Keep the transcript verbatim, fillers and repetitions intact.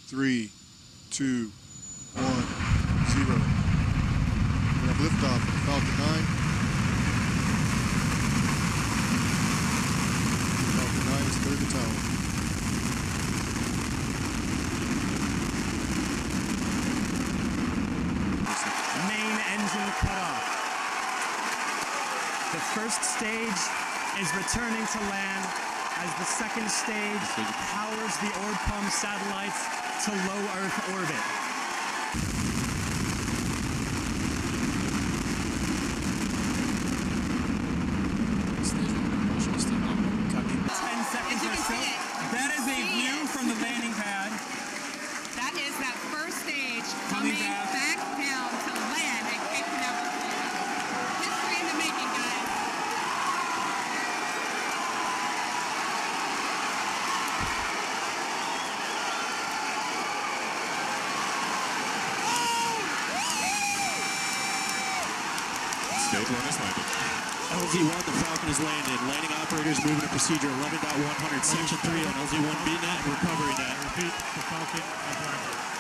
three, two, one, zero. We have liftoff of Falcon nine. Falcon nine is cleared the tower. Main engine cut off. The first stage is returning to land as the second stage powers the Orbcomm satellites to low Earth orbit. Ten seconds or so. That is a view from the landing pad. That is that first stage Coming coming back. back down to land and kicking out the floor. History in the making, guys. Stage one is landed. L Z one, the Falcon is landed. Landing operators moving to procedure eleven point one hundred, section three on L Z one B net and recovery net. Repeat, the Falcon has landed.